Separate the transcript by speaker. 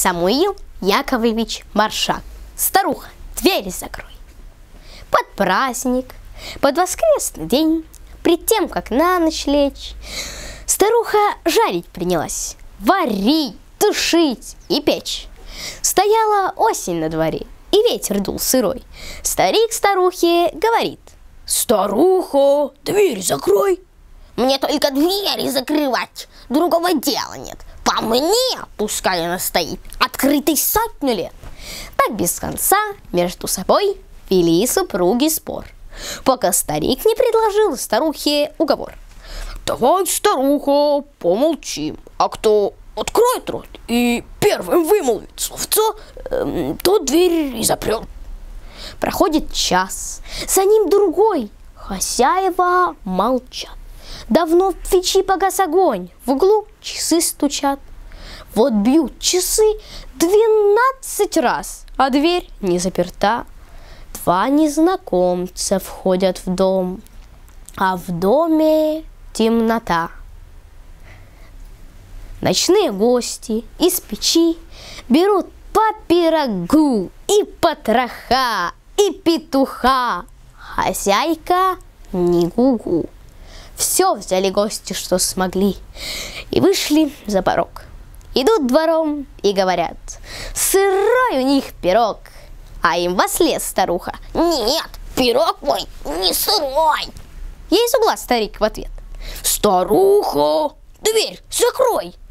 Speaker 1: Самуил Яковлевич Маршак. Старуха, дверь закрой. Под праздник, под воскресный день, пред тем, как на ночь лечь, старуха жарить принялась, варить, тушить и печь. Стояла осень на дворе, и ветер дул сырой. Старик старухе говорит: «Старуха, дверь закрой». «Мне только двери закрывать, другого дела нет. По мне, пускай она стоит, открытой сотню лет». Так без конца между собой вели супруги спор, пока старик не предложил старухе уговор. «Давай, старуха, помолчим, а кто откроет рот и первым вымолвит словцо, тот дверь и запрет». Проходит час, за ним другой, хозяева молчат. Давно в печи погас огонь, в углу часы стучат. Вот бьют часы 12 раз, а дверь не заперта. Два незнакомца входят в дом, а в доме темнота. Ночные гости из печи берут по пирогу и потроха, и петуха. Хозяйка не гугу. Все взяли гости, что смогли, и вышли за порог. Идут двором и говорят: «Сырой у них пирог». А им вослед старуха: «Нет, пирог мой не сырой». Ей из угла старик в ответ: «Старуха, дверь закрой».